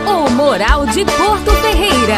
O Moral de Porto Ferreira.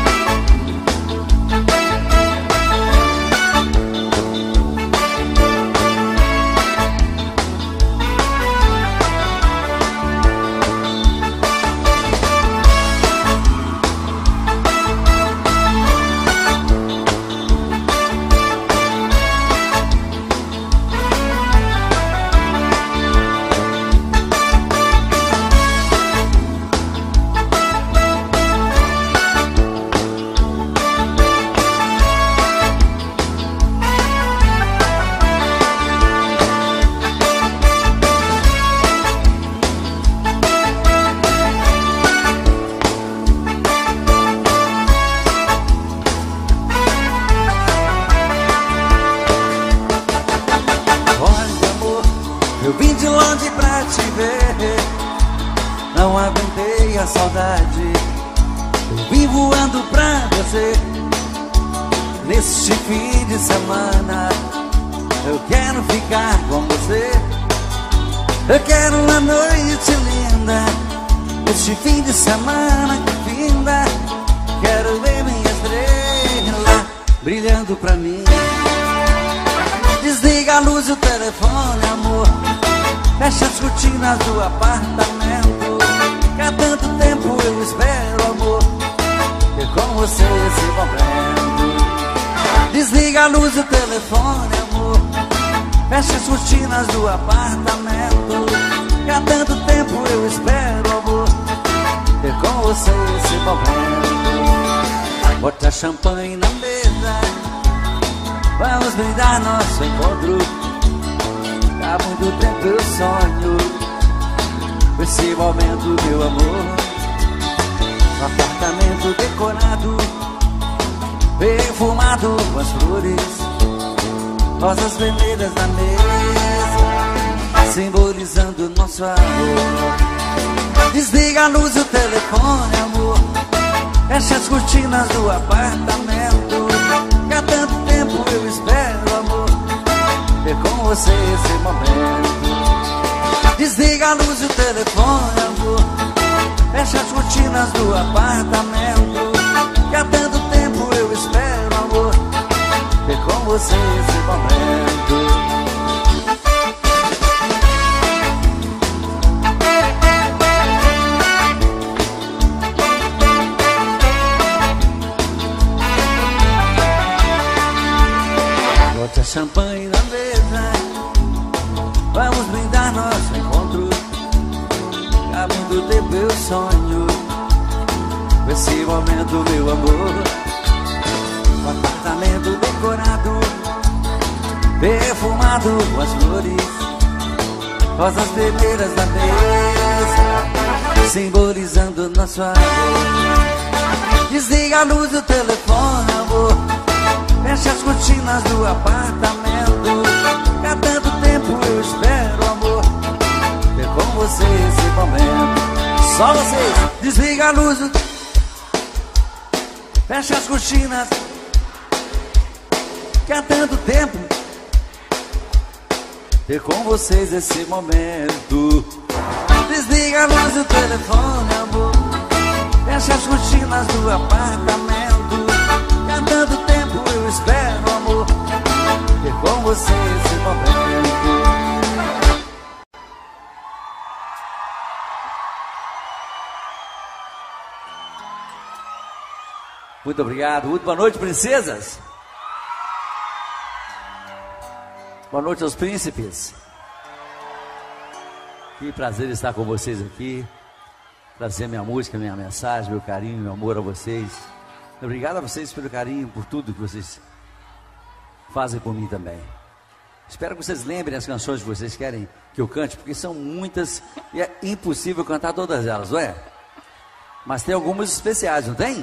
Saudade, eu vim voando pra você. Neste fim de semana eu quero ficar com você. Eu quero uma noite linda, este fim de semana que finda. Quero ver minha estrela brilhando pra mim. Desliga a luz e o telefone, amor. Fecha as cortinas do apartamento. Que há tanto tempo eu espero, amor, ter com você esse momento. Desliga a luz do telefone, amor. Fecha as cortinas do apartamento. Que há tanto tempo eu espero, amor, ter com você esse momento. Bota champanhe na mesa, vamos brindar nosso encontro. Há muito tempo eu sonho esse momento, meu amor. Um apartamento decorado, perfumado com as flores, rosas vermelhas na mesa, simbolizando nosso amor. Desliga a luz do telefone, amor. Fecha as cortinas do apartamento. Que há tanto tempo eu espero, amor, ter com você esse momento. Desliga a luz do telefone, amor. Fecha as cortinas do apartamento. Que há tanto tempo eu espero, amor, ter com você esse momento. Bota champanhe na mesa, vamos brindar nosso encontro. Há muito tempo eu sonho com esse momento, meu amor. Um apartamento decorado, perfumado com as flores, rosas vermelhas na mesa, simbolizando nosso amor. Desliga a luz do telefone, amor. Fecha as cortinas do apartamento. Há tanto tempo eu espero, amor, ter com você esse momento. Só vocês. Desliga a luz do... Fecha as cortinas. Que há tanto tempo ter com vocês esse momento. Desliga a luz do telefone, amor. Fecha as cortinas do apartamento. Que há tanto tempo eu espero, amor, ter com você esse momento. Muito obrigado. Muito boa noite, princesas. Boa noite aos príncipes. Que prazer estar com vocês aqui. Trazer minha música, minha mensagem, meu carinho, meu amor a vocês. Obrigado a vocês pelo carinho, por tudo que vocês fazem por mim também. Espero que vocês lembrem as canções que vocês querem que eu cante, porque são muitas e é impossível cantar todas elas, não é? Mas tem algumas especiais, não tem?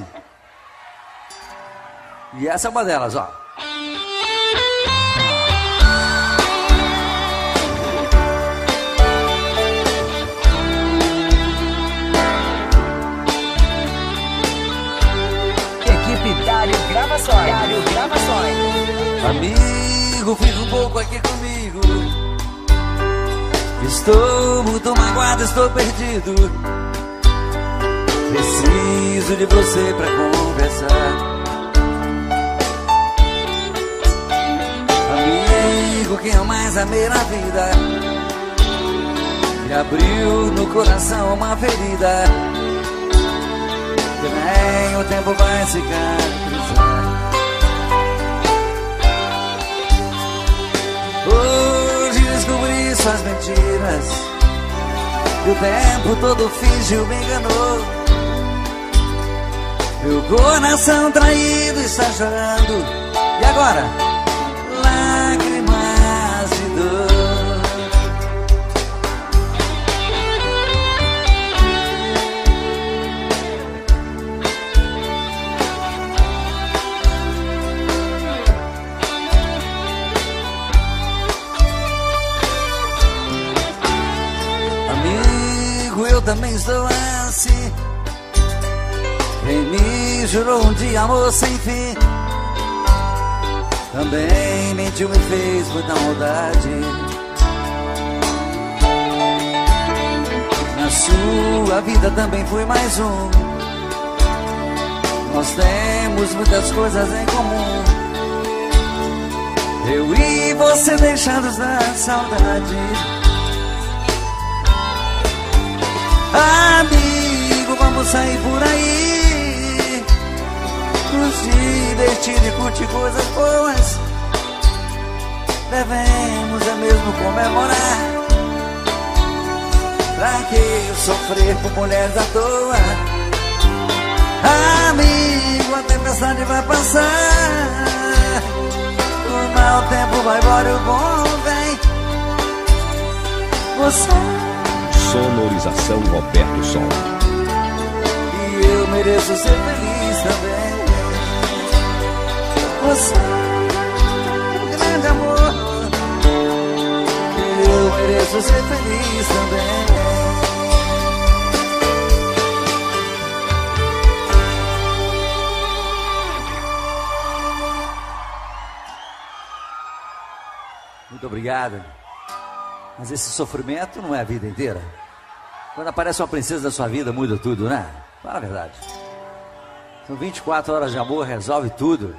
E essa é uma delas, ó. Gravações. Amigo, fica um pouco aqui comigo. Estou muito magoado, estou perdido. preciso de você pra conversar. Amigo, quem eu mais amei na vida, me abriu no coração uma ferida que nem o tempo vai cicatrizar. Hoje descobri suas mentiras, e o tempo todo fingiu, me enganou. Meu coração traído está chorando, e agora? Lágrimas de dor. Amigo, eu também estou assim. Quem me jurou um dia amor sem fim, também mentiu, me fez muita maldade. Na sua vida também fui mais um. Nós temos muitas coisas em comum. Eu e você deixados na saudade. Amigo, vamos sair por aí, nos divertir e curtir coisas boas. Devemos é mesmo comemorar. Pra que sofrer por mulheres à toa? Amigo, a tempestade vai passar, o mau tempo vai embora e o bom vem. Você Sonorização Roberto Sol. E eu mereço ser feliz também. Você é um grande amor, e eu mereço ser feliz também. Muito obrigado. Mas esse sofrimento não é a vida inteira. Quando aparece uma princesa da sua vida, muda tudo, né? Fala a verdade. São 24 horas de amor, resolve tudo.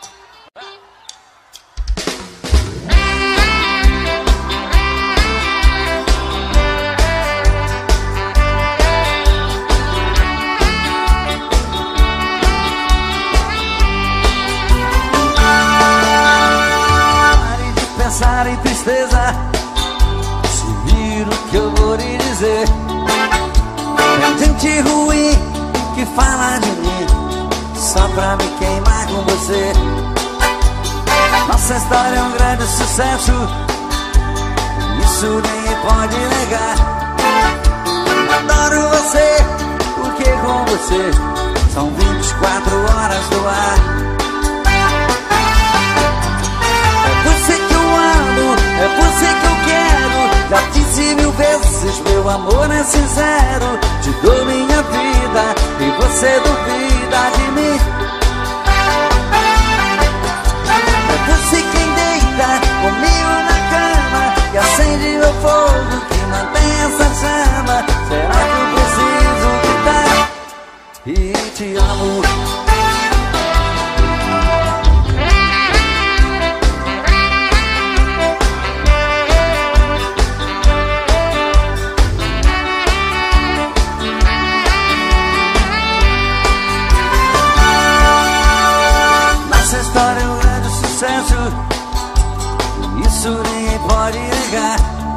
Pare de pensar em tristeza, se vira o que eu vou lhe dizer. Tem gente ruim que fala de mim só pra me queimar com você. Nossa história é um grande sucesso, isso ninguém pode negar. Adoro você, porque com você são 24 horas no ar. É você que eu amo, é você que eu quero. Já disse 1000 vezes, meu amor é sincero. Te dou minha vida e você duvida de mim. É você quem deita comigo na cama, que acende meu fogo, que mantém essa chama. Será que eu preciso gritar e te amo? Isso ninguém pode negar.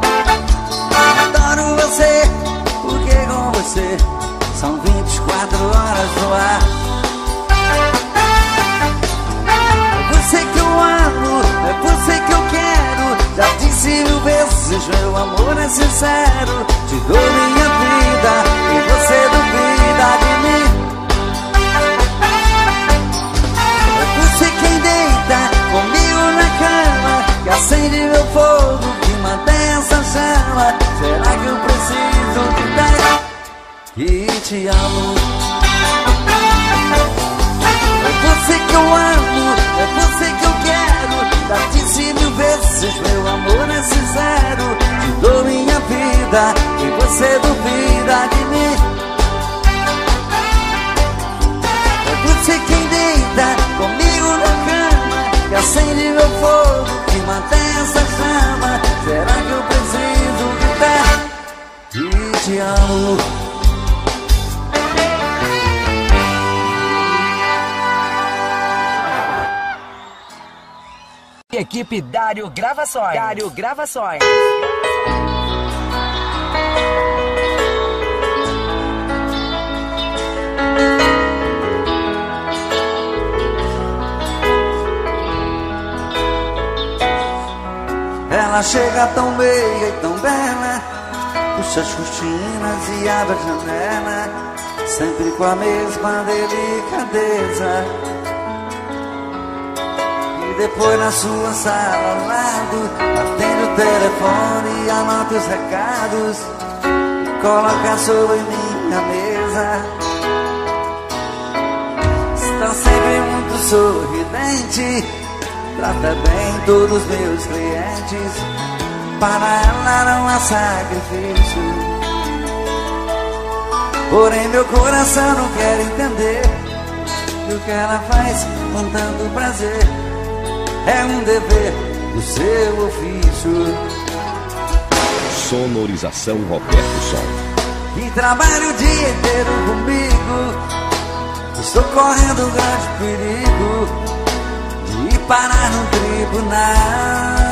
Adoro você, porque com você são 24 horas no ar. É você que eu amo, é você que eu quero. Já disse 1000 vezes, meu amor é sincero. Te dou minha vida e você duvida de mim. É você quem deita comigo na cama, que acende meu fogo, que mantém essa chama. Será que eu preciso gritar que te amo? É você que eu amo, é você que eu quero. Já disse 1000 vezes, meu amor é sincero. Te dou minha vida e você duvida de mim. Equipe Dário Gravações. Dário Gravações. Ela chega tão meia e tão bela, puxa as cortinas e abre a janela, sempre com a mesma delicadeza. E depois na sua sala ao lado, atende o telefone e anota os recados e coloca sobre minha mesa. Está sempre muito sorridente, trata bem todos os meus clientes, para ela não há sacrifício. Porém meu coração não quer entender que o que ela faz com tanto prazer é um dever do seu ofício. Sonorização Roberto Som. E trabalha o dia inteiro comigo, estou correndo um grande perigo de parar no tribunal.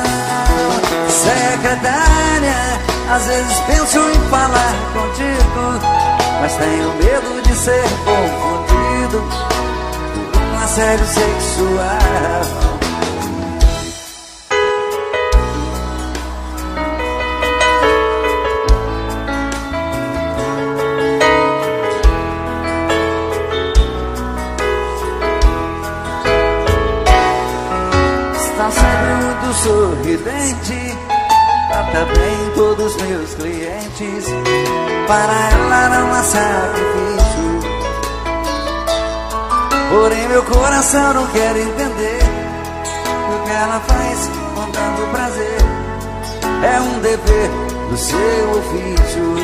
Secretária, às vezes penso em falar contigo, mas tenho medo de ser confundido por um assédio sexual. Sorridente, trata bem todos os meus clientes, para ela não há sacrifício. Porém meu coração não quer entender o que ela faz com tanto prazer é um dever do seu ofício.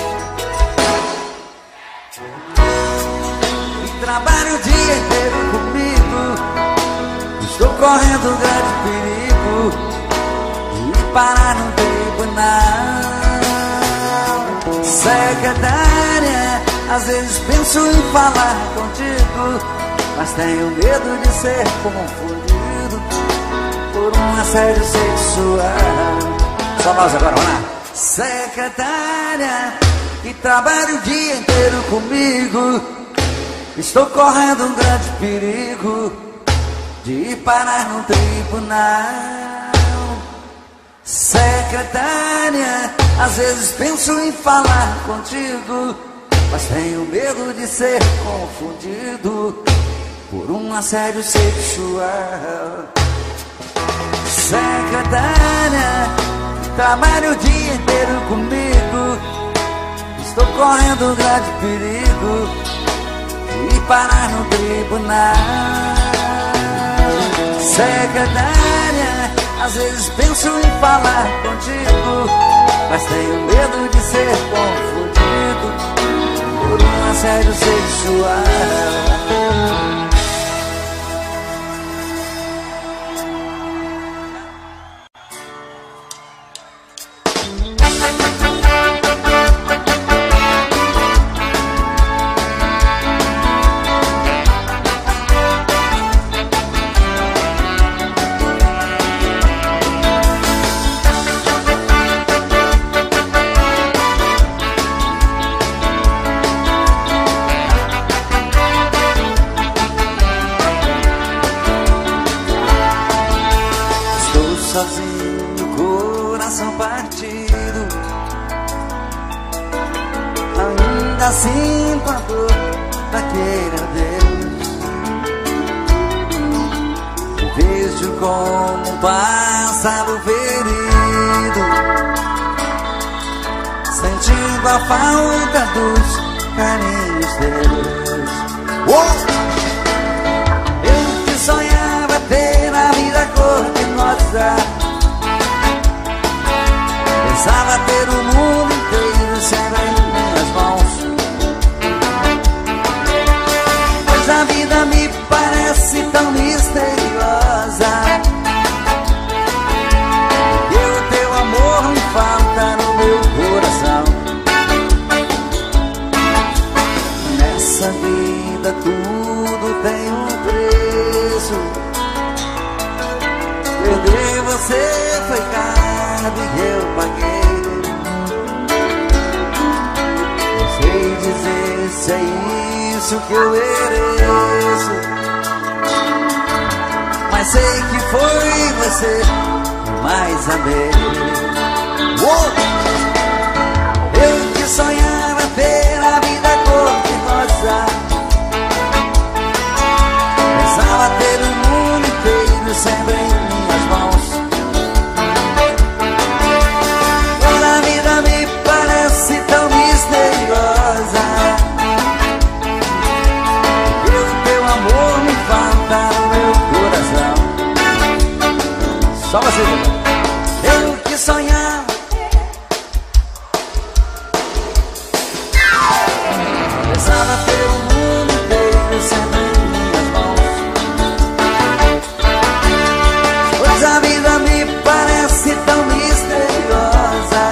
E trabalha o dia inteiro comigo, estou correndo um grande perigo de parar no tribunal. Secretária, às vezes penso em falar contigo, mas tenho medo de ser confundido por um assédio sexual. Só nós agora, vamos lá. Secretária, que trabalha o dia inteiro comigo, estou correndo um grande perigo de parar no tribunal. Secretária, às vezes penso em falar contigo, mas tenho medo de ser confundido por um assédio sexual. Secretária, trabalha o dia inteiro comigo, estou correndo um grande perigo de parar no tribunal. Secretária, às vezes penso em falar contigo, mas tenho medo de ser confundido por um assédio sexual. Sozinho, coração partido, ainda sinto a dor daquele adeus. Vejo como um pássaro ferido, sentindo a falta dos carinhos deles. Eu que sonhava ter a vida cor-de-rosa, pensava ter o mundo inteiro sempre em minhas mãos, pois a vida me parece tão misteriosa, e o teu amor me falta no meu coração. Nessa vida tudo tem um preço, e eu paguei. Não sei dizer se é isso que eu mereço, mas sei que foi você que mais amei. Eu que sonhava ter a vida cor-de-rosa, pensava ter o mundo inteiro sempre em minhas mãos. Toda a vida me parece tão misteriosa, e o teu amor me falta no meu coração. Só você. Eu que sonhava pensava ter o mundo inteiro sempre em minhas mãos. Pois a vida me parece tão misteriosa,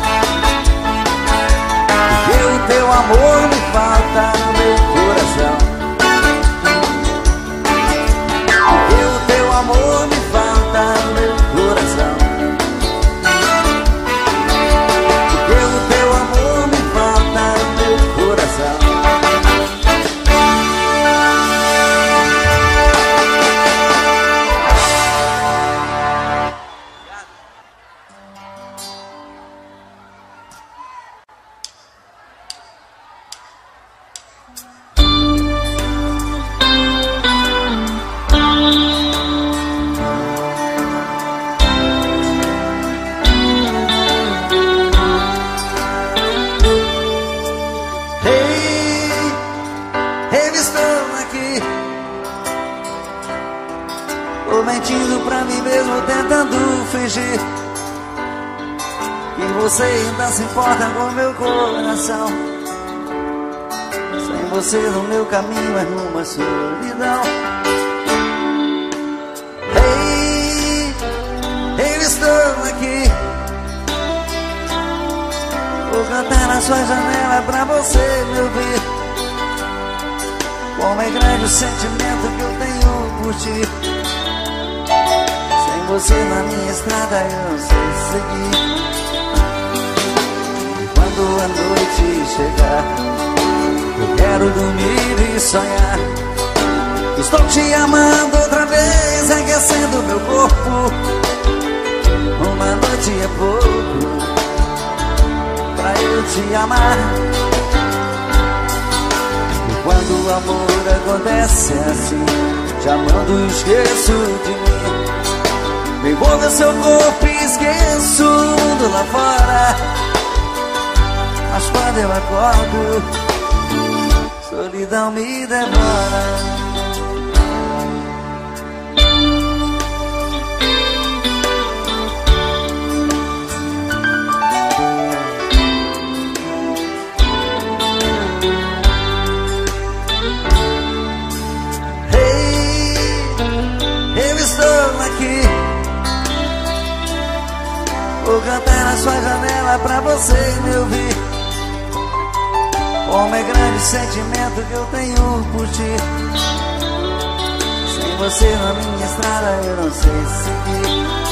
e o teu amor me falta no meu coração. E o teu amor me falta no meu coração. E o teu amor me falta no meu coração. Eu estou aqui, tô mentindo pra mim mesmo, tentando fingir que você ainda se importa com meu coração. Sem você no meu caminho é numa solidão. Eu estou aqui, vou cantar na sua janela pra você me ouvir. Como é grande o sentimento que eu tenho por ti. Sem você na minha estrada eu não sei seguir. E quando a noite chegar, eu quero dormir e sonhar. Estou te amando outra vez, aquecendo meu corpo. Uma noite é pouco pra eu te amar. Quando o amor acontece assim, te amando esqueço de mim. Me envolve o seu corpo e esqueço o mundo lá fora. Mas quando eu acordo, solidão me devora. Vou cantar na sua janela pra você me ouvir. Como é grande o sentimento que eu tenho por ti. Sem você na minha estrada eu não sei seguir.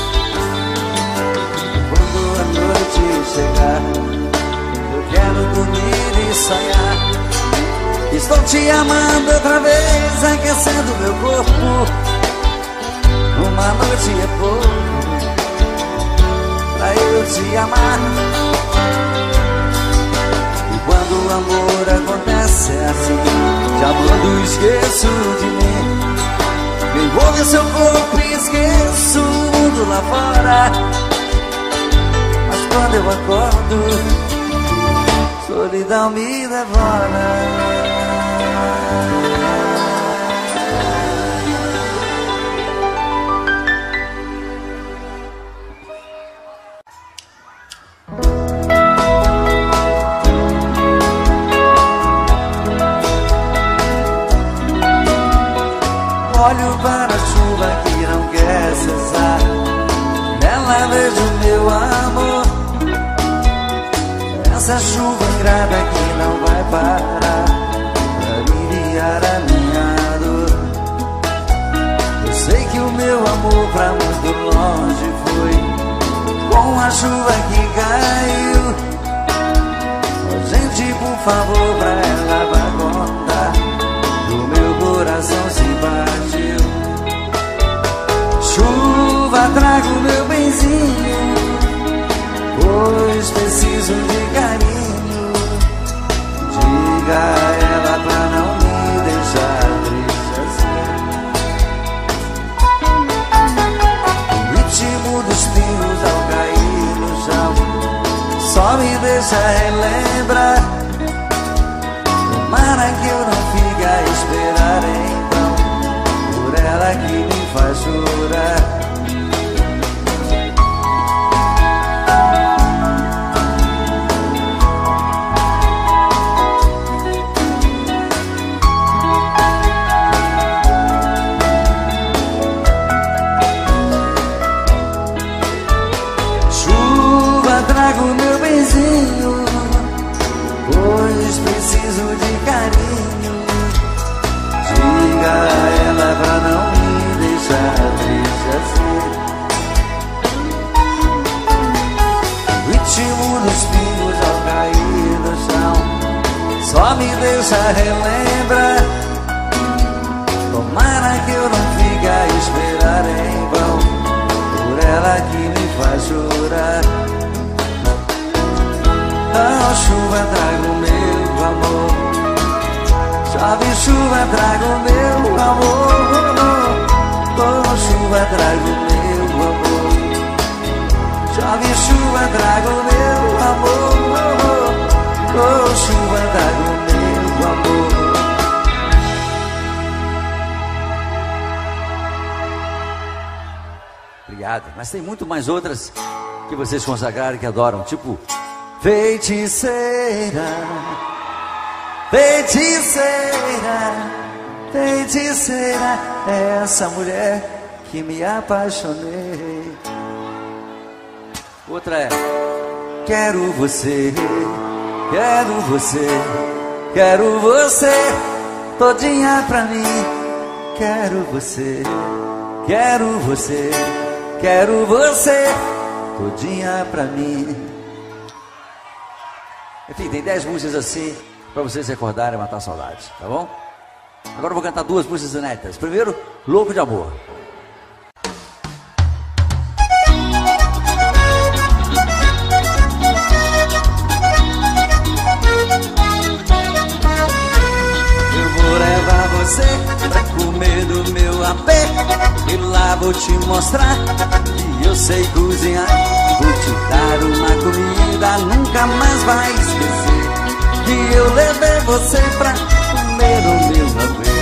Quando a noite chegar, eu quero dormir e sonhar. Estou te amando outra vez, aquecendo meu corpo. Uma noite é pouco pra eu te amar. E quando o amor acontece assim, te amando esqueço de mim. Me envolve o seu corpo e esqueço o mundo lá fora. Mas quando eu acordo, solidão me devora. Olho para a chuva que não quer cessar, nela vejo meu amor. Essa chuva ingrata que não vai parar pra aliviar a minha dor. Eu sei que o meu amor pra muito longe foi, com a a chuva que caiu. Gente, por favor, pra ela vai contar. O meu coração se partiu. Chuva, traga o meu benzinho, pois preciso de carinho. Diga a ela pra não me deixar triste assim. O ritmo dos pinos ao cair no chão só me deixa relembrar. Tomara que eu não fique a esperar então, por ela que me faz chorar. Trago meu benzinho, pois preciso de carinho. Diga a ela pra não me deixar triste assim. O ritmo dos pingos ao cair no chão só me deixa relembrar. Tomara que eu não fique a esperar em vão, por ela que me faz chorar. Oh, chuva, traga o meu amor. Chove, chuva, traga o meu amor. Oh, chuva, traga o meu amor. Chove, chuva, traga o meu amor. Oh, chuva, traga o meu amor. Obrigado. Mas tem muito mais outras que vocês consagraram, que adoram, tipo feiticeira, feiticeira, feiticeira, é essa mulher que me apaixonei. Outra é quero você, quero você, quero você todinha pra mim. Quero você, quero você, quero você todinha pra mim. Enfim, tem 10 músicas assim pra vocês recordarem e matar a saudade, tá bom? Agora eu vou cantar 2 músicas inéditas. Primeiro, Louco de Amor. Eu vou levar você pra comer do meu apê, e lá vou te mostrar que eu sei cozinhar. Vou te dar uma comida, nunca mais vai esquecer que eu levei você pra comer o meu apê.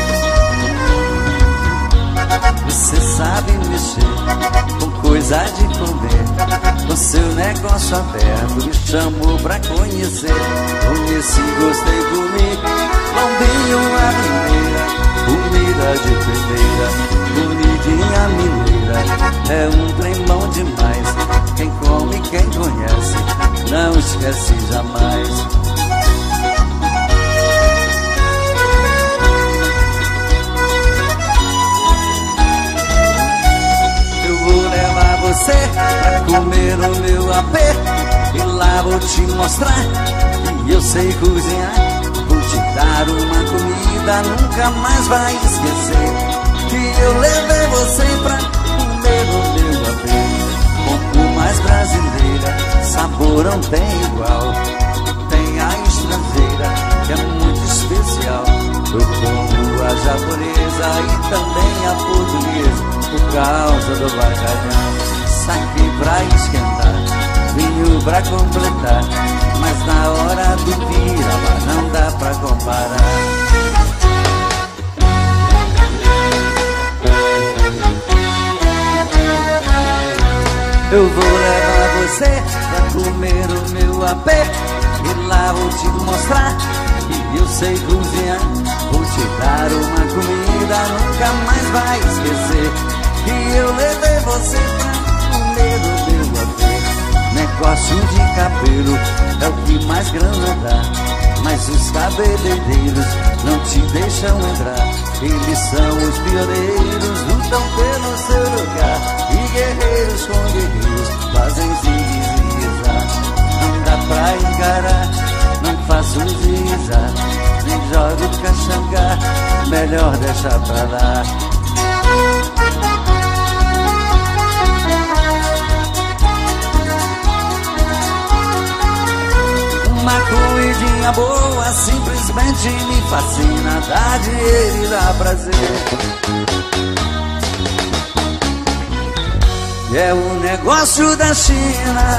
Você sabe mexer com coisa de comer, com seu negócio aberto me chamou pra conhecer. Conheci, gostei, comi, lombinho a mineira, comida de primeira, comidinha mineira. É um trem bom demais, quem come, quem conhece, não esquece jamais. Eu vou levar você pra comer o meu apê, e lá vou te mostrar que eu sei cozinhar. Vou te dar uma comida, nunca mais vai esquecer que eu levei você pra comer o meu apê. Como mais brasileira, sabor não tem igual. Tem a estrangeira, que é muito especial. Eu como a japonesa e também a portuguesa, por causa do bacalhau. Saque pra esquentar, vinho pra completar, mas na hora do piraba não dá pra comparar. Eu vou levar você pra comer o meu apê, e lá vou te mostrar que eu sei cozinhar. Vou te dar uma comida, nunca mais vai esquecer que eu levei você pra comer o meu apê. Negócio de cabelo é o que mais grana dá, mas os cabeleireiros não te deixam entrar. Eles são os pioneiros, lutam pelo seu lugar e guerreiros com guerreiros fazem zigue-zague. Não dá pra encarar, não faço zigue-zague, nem jogo caxangá, melhor deixar pra lá. Uma comidinha boa simplesmente me fascina, dá dinheiro e dá prazer. É o negócio da China.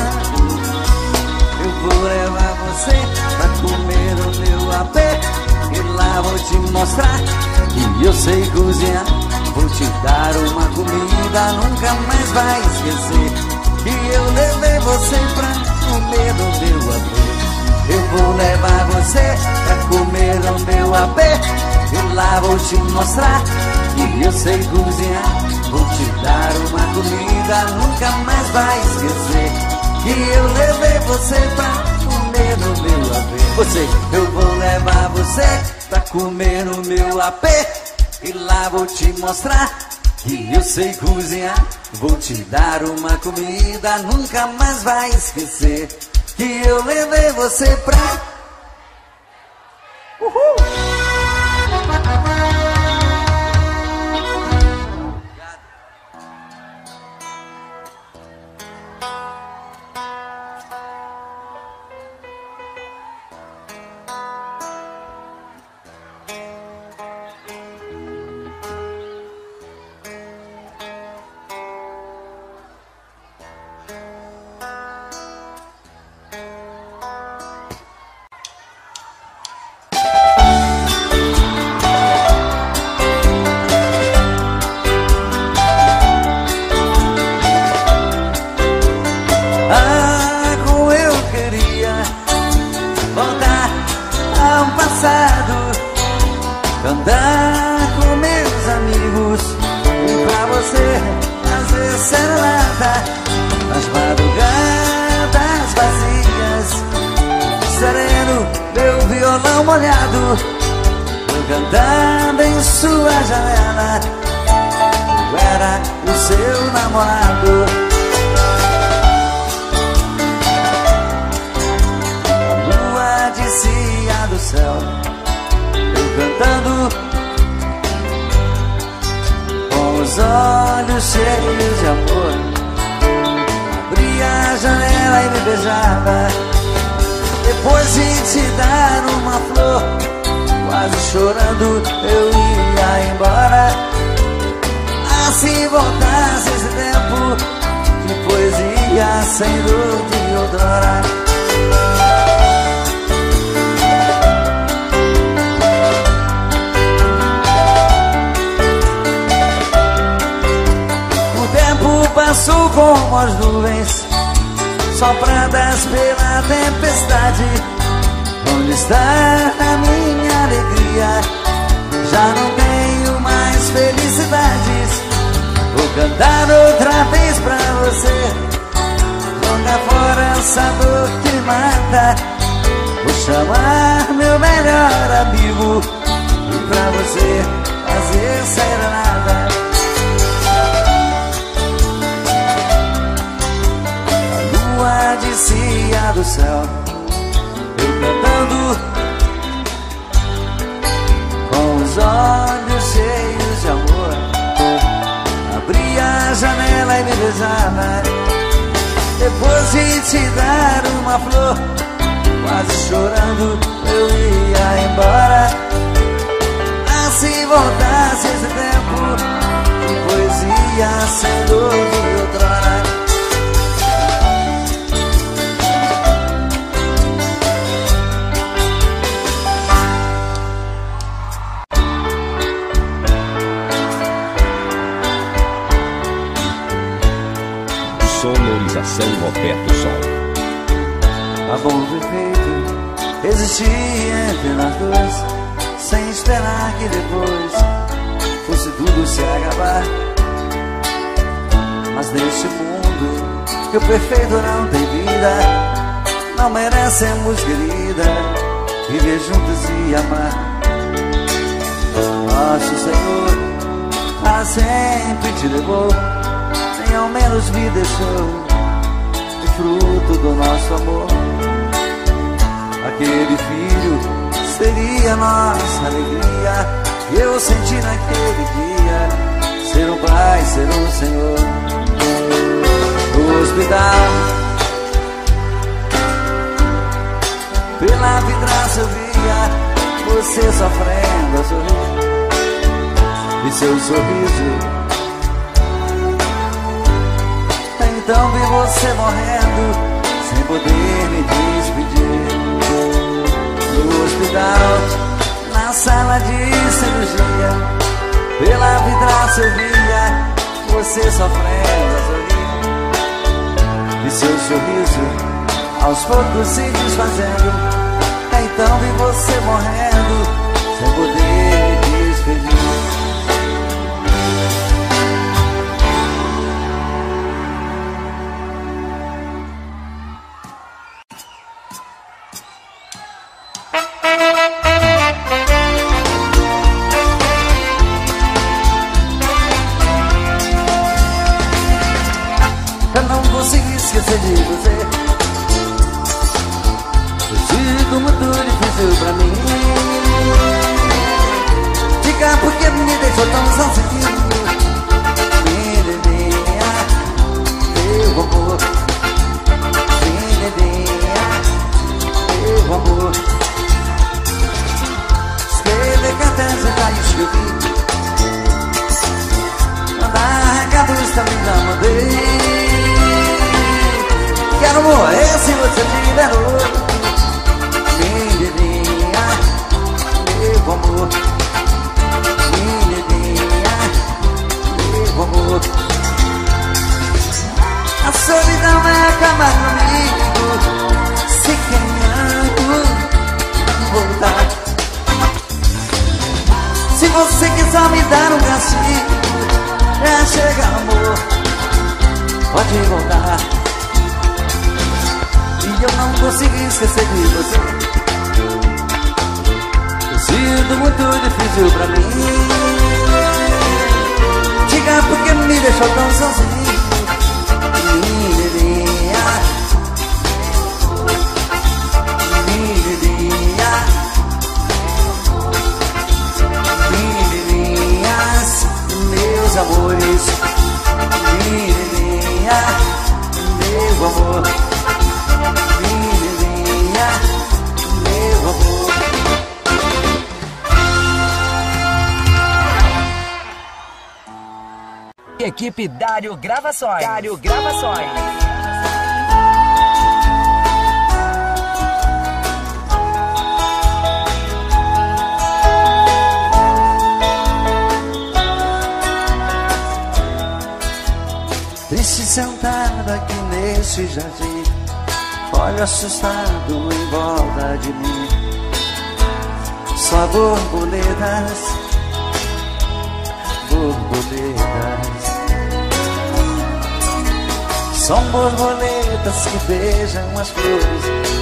Eu vou levar você pra comer no meu AP, e lá vou te mostrar que eu sei cozinhar. Vou te dar uma comida, nunca mais vai esquecer que eu levei você pra comer no meu AP. Eu vou levar você pra comer no meu AP, e lá vou te mostrar que eu sei cozinhar. Vou te dar uma comida, nunca mais vai esquecer que eu levei você pra comer no meu AP. Eu vou levar você pra comer no meu AP, e lá vou te mostrar que eu sei cozinhar. Vou te dar uma comida, nunca mais vai esquecer que eu levei você pra... Andar com meus amigos e pra você fazer serenata nas madrugadas vazias, sereno, meu violão molhado, eu cantando em sua janela. Eu era o seu namorado. A lua descia do céu, cantando com os olhos cheios de amor. Abria a janela e me beijava, depois de te dar uma flor. Quase chorando eu ia embora. Ah, se voltasse esse tempo de poesia sem dor de outrora. Passou como as nuvens sopradas pela tempestade. Onde está a minha alegria? Já não tenho mais felicidades. Vou cantar outra vez pra você, jogar fora essa dor que mata. Vou chamar meu melhor amigo e pra você fazer serenata. Descia do céu, eu cantando com os olhos cheios de amor. Abria a janela e me beijava, depois de te dar uma flor. Quase chorando eu ia embora. Ah, se voltasse esse tempo de poesia sem dor de outrora. Sonorização Roberto Som. Amor perfeito existia entre nós dois, sem esperar que depois fosse tudo se acabar. Mas neste mundo que o perfeito não tem vida, não merecemos, querida, viver juntos e amar. Nosso Senhor a sempre te levou, mãe ao menos me deixou o fruto do nosso amor. Aquele filho seria nossa alegria. Eu senti naquele dia ser um pai, ser um senhor. No hospital, pela vidraça eu via você sofrendo a sorrir. Vi seu sorriso, então vi você morrendo sem poder me despedir. No hospital, na sala de cirurgia, pela vidraça eu via você sofrendo a sorrir. Vi seu sorriso aos poucos se desfazendo, então vi você morrendo sem poder me despedir. Eu não consegui esquecer de você. Foi sido muito difícil pra mim. Diga por que me deixou tão sozinho. Menininha, meu amor. Menininha, meu amor. Escrever cartas eu já escrevi. Mandar recados também já mandei. Quero morrer se você tiver outro. Menininha, meu amor. Menininha, meu amor. A solidão vai acabar comigo se querendo voltar. Se você quiser me dar um castigo, chega amor, pode voltar. E eu não consegui esquecer de você. Tem sido muito difícil pra mim. Diga por que me deixou tão sozinho. Menininha, menininha, menininhas, meus amores. Menininha, meu amor. Menininha, meu amor. Equipe Dário Gravações. Dário Gravações. Triste sentado aqui nesse jardim, olho assustado em volta de mim. Só borboletas, borboletas. São borboletas que beijam as flores,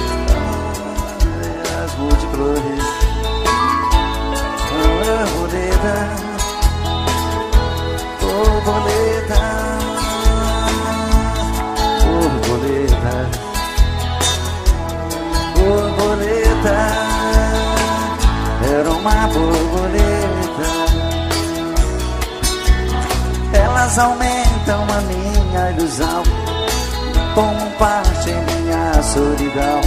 as multicores. Borboletas, borboletas, borboletas, borboleta. Era uma borboleta. Elas aumentam a minha ilusão, tomam parte em minha solidão.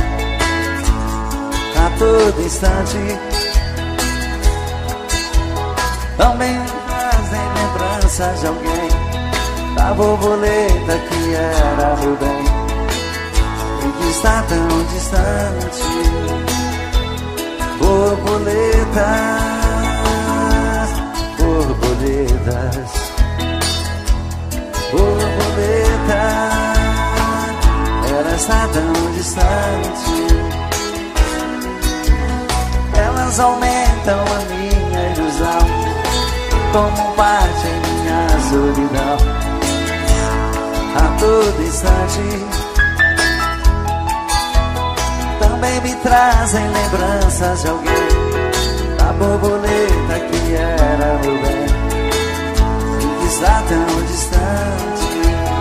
A todo instante também trazem lembranças de alguém, da borboleta que era meu bem e que está tão distante. Borboletas, borboletas, borboleta, ela está tão distante. Elas aumentam a minha ilusão, tomam parte em minha solidão. A todo instante também me trazem lembranças de alguém, da borboleta que era meu bem e que está tão distante.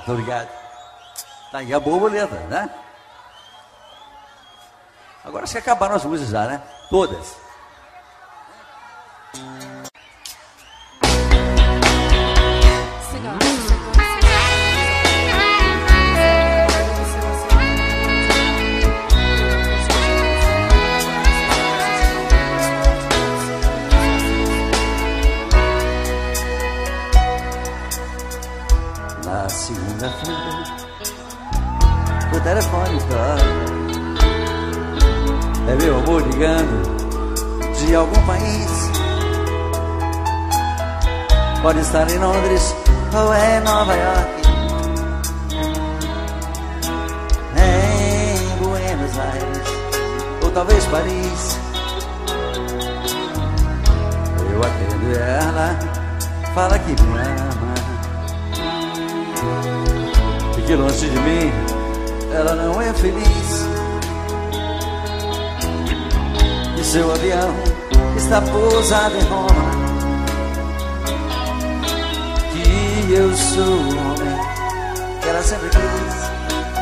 Obrigado. Tá aí a borboleta, né? Agora acho que acabaram as luzes já, né? Todas. Na segunda-feira, o telefone toca. É meu amor ligando de algum país. Pode estar em Londres ou é Nova York, em Buenos Aires ou talvez Paris. Eu atendo e ela fala que me ama, e que longe de mim ela não é feliz. E seu avião está pousado em Roma, que eu sou o homem que ela sempre quis.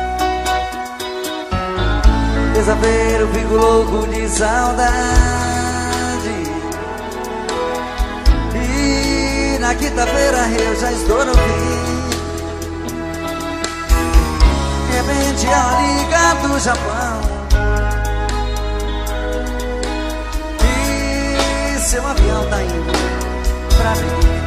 Terça-feira eu fico louco de saudade, e na quinta-feira eu já estou no fim. De repente ela liga do Japão, e seu avião tá indo pra mim.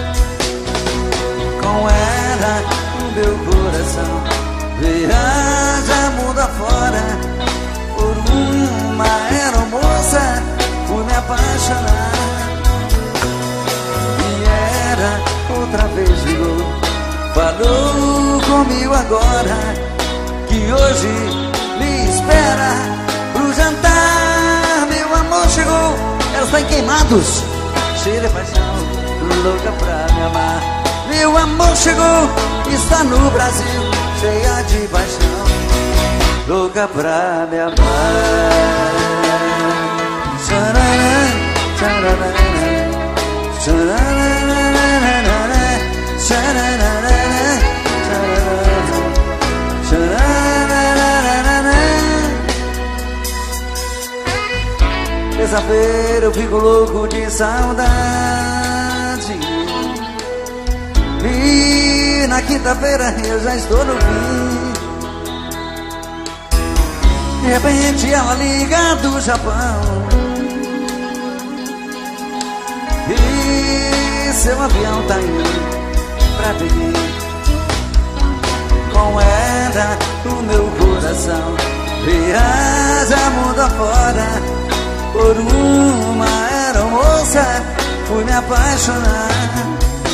Com ela o meu coração viaja mundo afora, por uma aeromoça por me apaixonar. E ela outra vez ligou, falou comigo agora, que hoje me espera pro jantar. Meu amor chegou, ela está em Queimados, cheia de paixão, louca pra me amar. Meu amor chegou, está no Brasil, cheia de paixão, louca pra me amar. Tchararã, tchararã, tchararã, tchararã, tchararã. Terça-feira eu fico louco de saudade, e na quinta-feira eu já estou no fim. De repente ela liga do Japão, e seu avião tá indo pra Pequim. Com ela o meu coração viaja mundo afora, por uma aeromoça fui me apaixonar.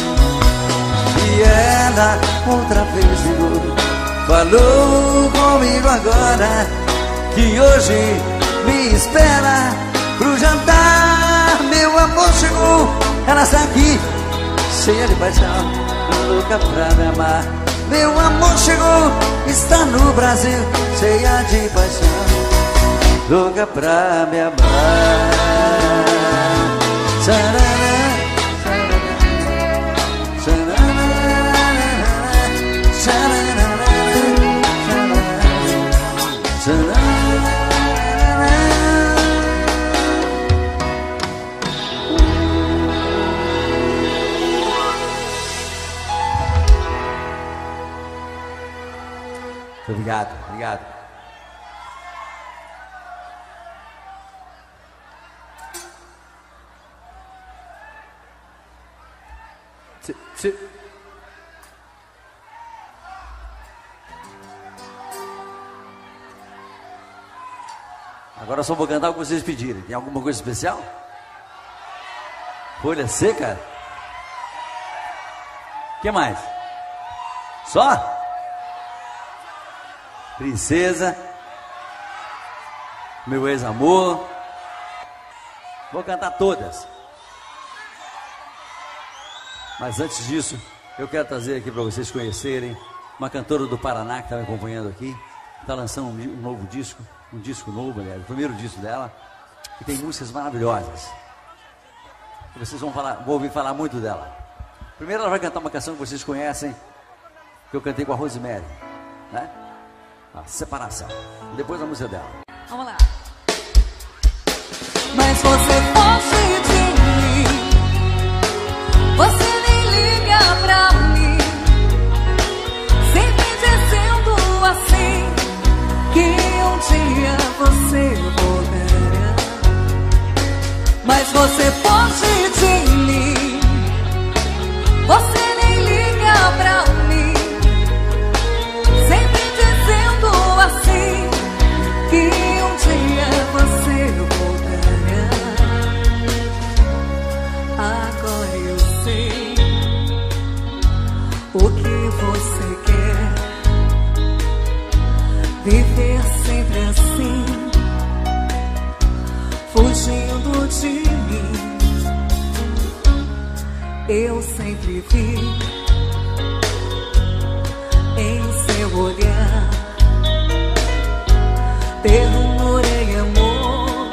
E ela outra vez ligou, falou comigo agora, que hoje me espera pro jantar. Meu amor chegou, ela está aqui, cheia de paixão, louca pra me amar. Meu amor chegou, está no Brasil, cheia de paixão, louca pra me amar. Tchararã, obrigado, obrigado. Agora eu só vou cantar o que vocês pedirem. Tem alguma coisa especial? Folha seca? O que mais? Só? Princesa, meu ex-amor. Vou cantar todas. Mas antes disso, eu quero trazer aqui para vocês conhecerem uma cantora do Paraná que está me acompanhando aqui. Está lançando um novo disco, um disco novo, aliás, o primeiro disco dela, que tem músicas maravilhosas. E vocês vão ouvir falar muito dela. Primeiro ela vai cantar uma canção que vocês conhecem, que eu cantei com a Rosemary, né? A separação. Depois a música dela. Vamos lá. Mas você foge de mim, você nem liga pra mim, sempre dizendo assim que um dia você voltará. Mas você foge de mim, você nem liga pra mim, sempre dizendo assim que um dia você voltará. Agora eu sei o que você quer, viver sempre assim, fugindo de mim. Eu sempre vi em seu olhar ternura e amor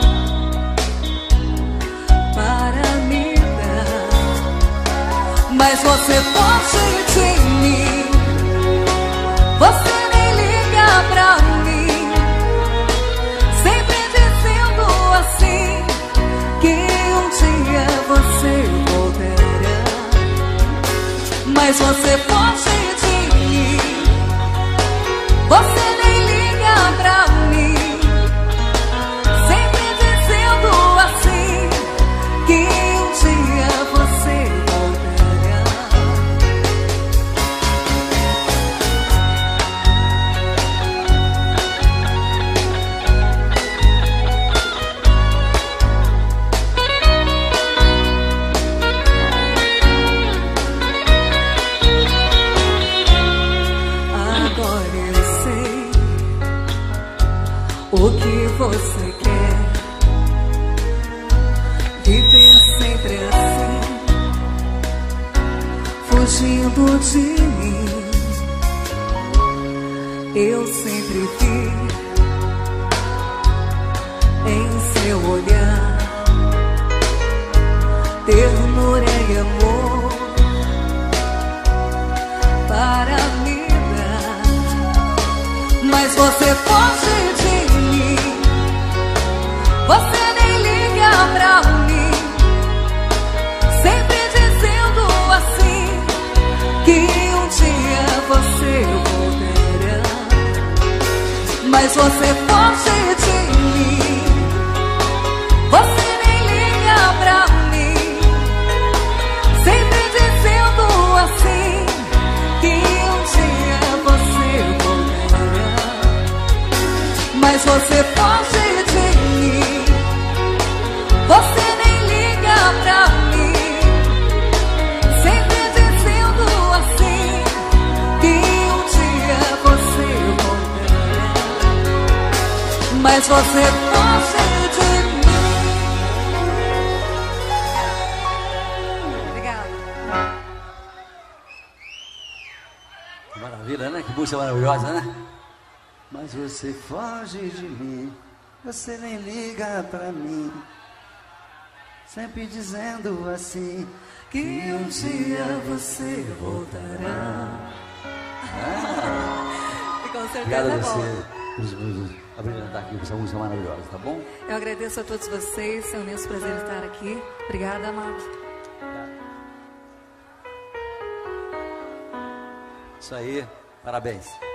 para me dar. Mas você foge de mim, você nem liga pra mim, sempre dizendo assim que um dia você voltará. Mas você foge de mim, você nem liga pra mim, sempre dizendo assim que um dia você voltará. Agora eu sei o que você quer, viver sempre assim, fugindo de mim. Eu sempre vi em seu olhar ternura e amor para me dar. Mas você foge de mim, você nem liga pra mim, sempre dizendo assim que um dia você voltará. Mas você foge de mim, você nem liga pra mim, sempre dizendo assim que um dia você voltará. Mas você foge de mim, você nem liga pra mim, sempre dizendo assim que um dia você voltará. Mas você foge de mim. Obrigada. Que maravilha, né? Que música maravilhosa, né? Mas você foge de mim, você nem liga pra mim, sempre dizendo assim que um dia você voltará. E com certeza Obrigado a é bom. você por apresentar aqui essa música maravilhosa, tá bom? Eu agradeço a todos vocês, é um imenso prazer estar aqui. Obrigada, amado. Isso aí, parabéns.